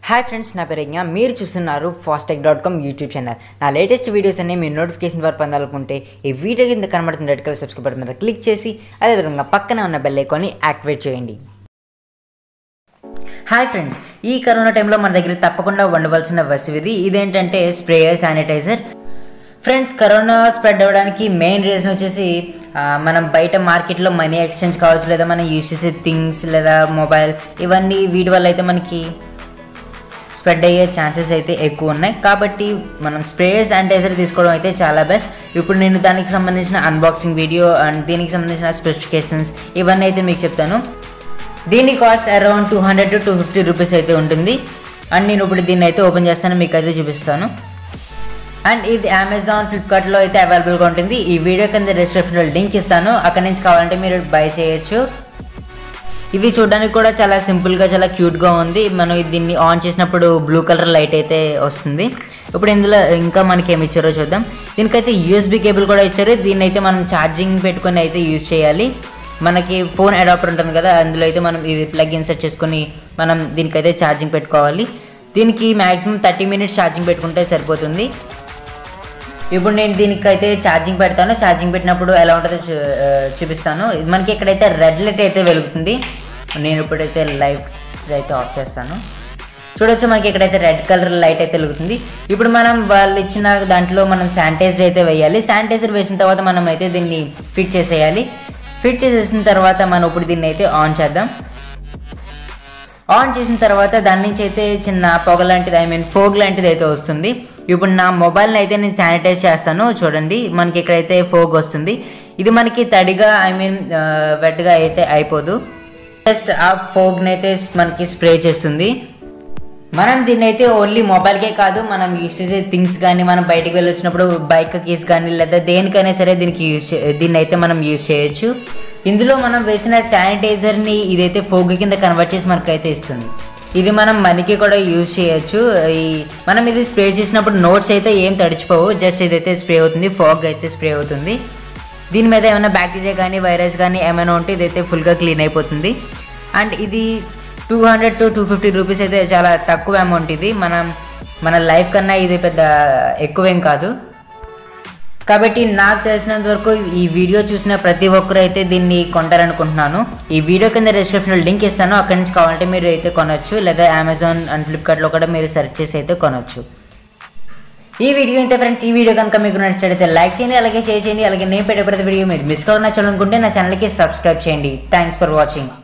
Hi friends, నా పేరు యజ్ఞ. మీరు చూస్తున్నారు fastech.com యూట్యూబ్ ఛానల్. నా లేటెస్ట్ వీడియోస్ అన్ని మీరు నోటిఫికేషన్ ద్వారా పొందాలనుకుంటే ఈ వీడియో కింద కనబడుతున్న రెడ్ కలర్ సబ్స్క్రైబ్ బటన్ మీద క్లిక్ చేసి అదేవిధంగా పక్కనే ఉన్న బెల్ ఐకాన్ని యాక్టివేట్ చేయండి. హాయ్ ఫ్రెండ్స్, ఈ కరోనా టైంలో మన దగ్గర తప్పకుండా ఉండవలసిన వస్తువు ఇదేంటంటే sprayer sanitizer. Friends, corona spread అవ్వడానికి మెయిన్ రీజన్ వచ్చేసి మనం బయట మార్కెట్లో మనీ ఎక్స్చేంజ్ కావచ్చు, లేదా మనం యూజ్ చేసే థింగ్స్ లేదా మొబైల్ ఇవన్నీ వీటి వల్ల అయితే మనకి స్ప్రెడ్ అయ్యే ఛాన్సెస్ అయితే ఎక్కువ ఉన్నాయి. కాబట్టి మనం స్ప్రేయర్ శానిటైజర్ తీసుకోవడం అయితే చాలా బెస్ట్. ఇప్పుడు నేను దానికి సంబంధించిన అన్బాక్సింగ్ వీడియో అండ్ దీనికి సంబంధించిన స్పెసిఫికేషన్స్ ఇవన్నీ అయితే మీకు చెప్తాను. దీని కాస్ట్ అరౌండ్ 200 to 250 రూపీస్ అయితే ఉంటుంది. అండ్ నేను ఇప్పుడు దీన్ని అయితే ఓపెన్ చేస్తాను, మీకు అయితే చూపిస్తాను. అండ్ ఇది అమెజాన్, ఫ్లిప్కార్ట్లో అయితే అవైలబుల్గా ఉంటుంది. ఈ వీడియో కింద డిస్క్రిప్షన్లో లింక్ ఇస్తాను, అక్కడి నుంచి కావాలంటే మీరు బై చేయొచ్చు. ఇది చూడడానికి కూడా చాలా సింపుల్గా, చాలా క్యూట్గా ఉంది. మనం దీన్ని ఆన్ చేసినప్పుడు బ్లూ కలర్ లైట్ అయితే వస్తుంది. ఇప్పుడు ఇందులో ఇంకా మనకి ఏమి ఇచ్చారో చూద్దాం. దీనికైతే USB కేబుల్ కూడా ఇచ్చారు. దీన్ని అయితే మనం ఛార్జింగ్ పెట్టుకొని అయితే యూజ్ చేయాలి. మనకి ఫోన్ అడాప్టర్ ఉంటుంది కదా, అందులో అయితే మనం ఇది ప్లగ్ ఇన్సర్ట్ చేసుకొని మనం దీనికైతే ఛార్జింగ్ పెట్టుకోవాలి. దీనికి మ్యాక్సిమం 30 minutes ఛార్జింగ్ పెట్టుకుంటే సరిపోతుంది. ఇప్పుడు నేను దీనికైతే ఛార్జింగ్ పెడతాను. ఛార్జింగ్ పెట్టినప్పుడు ఎలా ఉంటుందో చూపిస్తాను. మనకి ఇక్కడైతే రెడ్ లైట్ అయితే వెలుగుతుంది. నేను ఇప్పుడైతే లైట్స్ అయితే ఆఫ్ చేస్తాను. చూడొచ్చు, మనకి ఇక్కడైతే రెడ్ కలర్ లైట్ అయితే వెలుగుతుంది. ఇప్పుడు మనం వాళ్ళు ఇచ్చిన దాంట్లో మనం శానిటైజర్ అయితే వేయాలి. శానిటైజర్ వేసిన తర్వాత మనం అయితే దీన్ని ఫిట్ చేసేయాలి. ఫిట్ చేసేసిన తర్వాత మనం ఇప్పుడు దీన్ని అయితే ఆన్ చేద్దాం. ఆన్ చేసిన తర్వాత దాని నుంచి అయితే చిన్న పొగ లాంటిది, ఫోగ్ లాంటిది అయితే వస్తుంది. ఇప్పుడు నా మొబైల్ని అయితే నేను శానిటైజ్ చేస్తాను. చూడండి, మనకి ఇక్కడైతే ఫోగ్ వస్తుంది. ఇది మనకి తడిగా వెట్గా అయితే అయిపోదు. జస్ట్ ఆ ఫోగ్ని అయితే మనకి స్ప్రే చేస్తుంది. మనం దీన్ని అయితే ఓన్లీ మొబైల్కే కాదు, మనం యూజ్ చేసే థింగ్స్ కానీ, మనం బయటికి వెళ్ళి వచ్చినప్పుడు బైక్ కీస్ కానీ లేదా దేనికైనా సరే దీన్ని అయితే మనం యూజ్ చేయొచ్చు. ఇందులో మనం వేసిన శానిటైజర్ని ఇదైతే ఫోగ్ కింద కన్వర్ట్ చేసి మనకైతే ఇస్తుంది. ఇది మనం మనీకి కూడా యూజ్ చేయొచ్చు. మనం ఇది స్ప్రే చేసినప్పుడు నోట్స్ అయితే ఏం తడిచిపోవు, జస్ట్ ఇదైతే స్ప్రే అవుతుంది, ఫాగ్ అయితే స్ప్రే అవుతుంది. దీని మీద ఏమైనా బ్యాక్టీరియా కానీ వైరస్ కానీ ఏమైనా ఉంటే ఇదైతే ఫుల్గా క్లీన్ అయిపోతుంది. అండ్ ఇది 200 to 250 రూపీస్ అయితే చాలా తక్కువ అమౌంట్. ఇది మన లైఫ్ కన్నా ఇది పెద్ద ఎక్కువేం కాదు. కాబట్టి నాకు తెలిసినంత వరకు ఈ వీడియో చూసిన ప్రతి ఒక్కరు అయితే దీన్ని కొంటారనుకుంటున్నాను. ఈ వీడియో కింద డిస్క్రిప్షన్లో లింక్ ఇస్తాను, అక్కడి నుంచి కావాలంటే మీరు అయితే కొనొచ్చు, లేదా అమెజాన్ అండ్ ఫ్లిప్కార్ట్లో కూడా మీరు సెర్చ్ చేసి అయితే కొనొచ్చు. ఈ వీడియో ఇంతే ఫ్రెండ్స్. ఈ వీడియో కనుక మీకు నచ్చినట్లయితే లైక్ చేయండి, అలాగే షేర్ చేయండి. అలాగే నేను పెట్టే ప్రతి వీడియో మీరు మిస్ కావాలనుకుంటే నా ఛానల్కి సబ్స్క్రైబ్ చేయండి. Thanks for watching.